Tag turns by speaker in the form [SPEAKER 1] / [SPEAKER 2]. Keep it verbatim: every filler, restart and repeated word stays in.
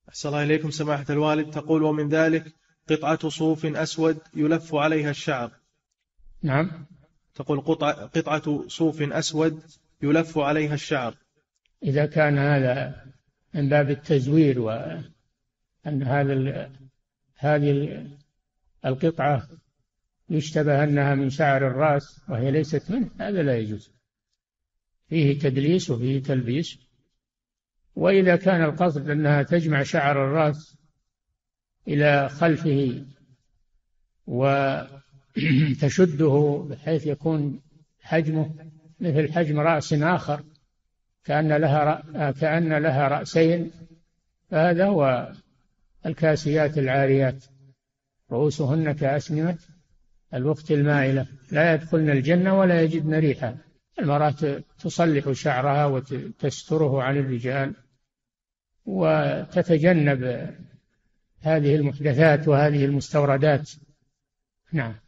[SPEAKER 1] أحسن الله إليكم سماحة الوالد. تقول: ومن ذلك قطعة صوف أسود يلف عليها الشعر.
[SPEAKER 2] نعم.
[SPEAKER 1] تقول: قطعة, قطعة صوف أسود يلف عليها الشعر.
[SPEAKER 2] إذا كان هذا من باب التزوير، وأن هذا هذه القطعة يشتبه أنها من شعر الرأس وهي ليست منه، هذا لا يجوز، فيه تدليس وفيه تلبيس. وإذا كان القصد أنها تجمع شعر الرأس إلى خلفه وتشده بحيث يكون حجمه مثل حجم رأس آخر، كأن لها رأ... كأن لها رأسين، فهذا هو الكاسيات العاريات رؤوسهن كأسنمة الوقت المائلة لا يدخلن الجنة ولا يجدن ريحا. المرأة تصلح شعرها وتستره عن الرجال وتتجنب هذه المحدثات وهذه المستوردات. نعم.